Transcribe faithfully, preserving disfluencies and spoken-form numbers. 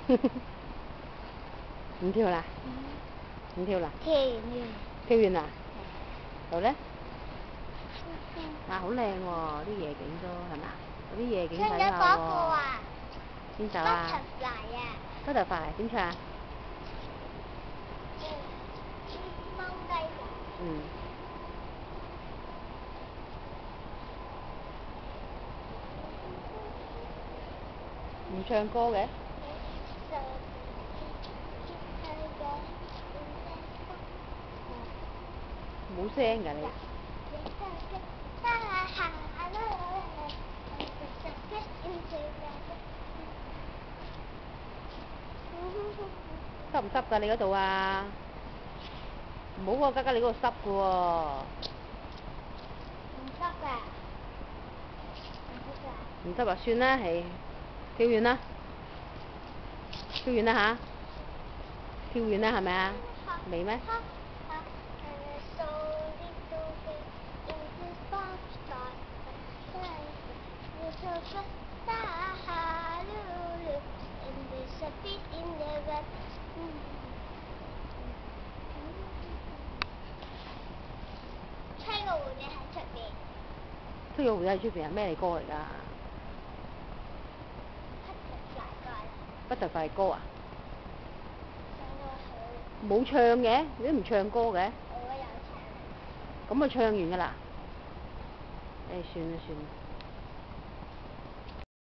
唔跳啦？唔跳啦？ 跳完啦。 跳完啦？好咧？啊，好靚喎！啲夜景都係嘛？嗰啲夜景睇下喎。 唱咗嗰個啊？ 邊首啊 ？Butterfly 啊。 Butterfly 點唱啊？ 踎低㗎。 嗯。唔唱歌嘅？冇聲㗎你。濕唔濕㗎你嗰度啊？唔好喎，家家你嗰度濕㗎喎。 唔濕㗎。 唔濕啊，算啦，係跳遠啦，跳遠啦吓，跳遠啦係咪啊？未咩？ 吹個蝴蝶喺出邊。 吹個蝴蝶喺出邊係咩嚟歌嚟㗎？Butterfly 歌啊？冇唱嘅，你都唔唱歌嘅。 我有唱。 咁咪唱完㗎啦？誒，算啦算啦。